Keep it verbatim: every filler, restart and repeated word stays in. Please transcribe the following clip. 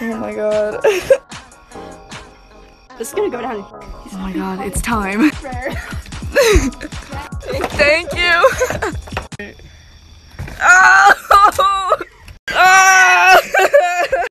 Oh my god. This is gonna go down. Oh my god, it's time. Thank you. Ah!